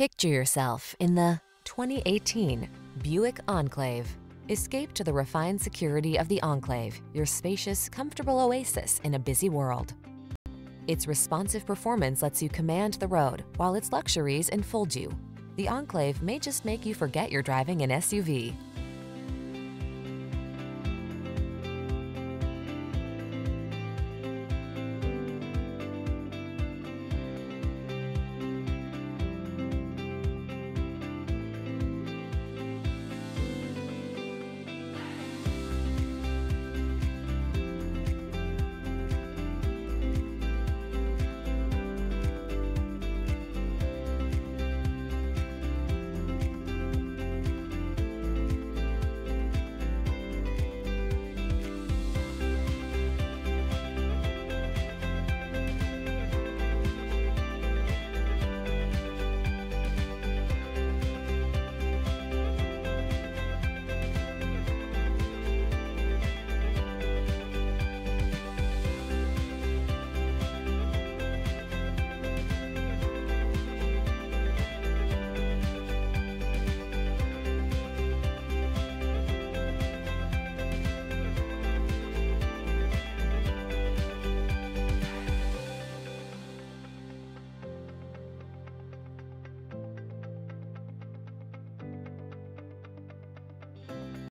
Picture yourself in the 2018 Buick Enclave. Escape to the refined security of the Enclave, your spacious, comfortable oasis in a busy world. Its responsive performance lets you command the road, while its luxuries enfold you. The Enclave may just make you forget you're driving an SUV.